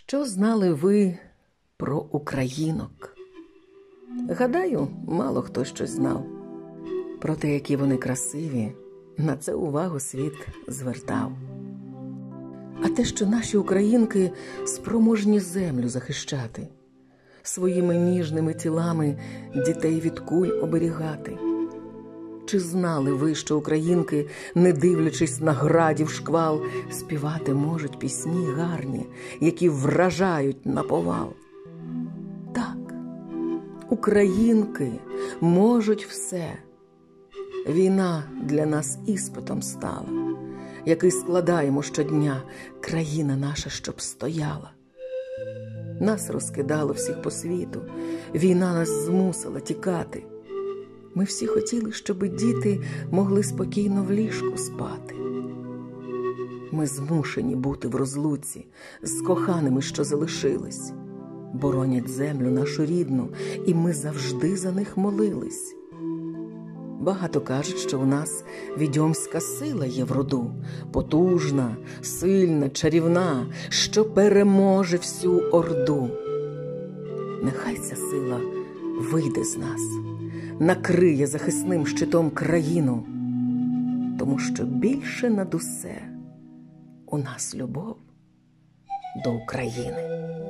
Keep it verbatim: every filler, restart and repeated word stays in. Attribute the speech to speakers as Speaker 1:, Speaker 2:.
Speaker 1: Що знали ви про українок? Гадаю, мало хто щось знав. Про те, які вони красиві, на це увагу світ звертав. А те, що наші українки спроможні землю захищати, своїми ніжними тілами дітей від куль оберігати. Чи знали ви, що українки, не дивлячись на градів шквал, співати можуть пісні гарні, які вражають наповал? Так, українки можуть все. Війна для нас іспитом стала, який складаємо щодня, країна наша, щоб стояла. Нас розкидало всіх по світу, війна нас змусила тікати. Ми всі хотіли, щоб діти могли спокійно в ліжку спати. Ми змушені бути в розлуці з коханими, що залишились. Боронять землю нашу рідну, і ми завжди за них молились. Багато кажуть, що у нас відьомська сила є в роду, потужна, сильна, чарівна, що переможе всю орду. Нехай ця сила вийде з нас, накриє захисним щитом країну, тому що більше над усе у нас любов до України.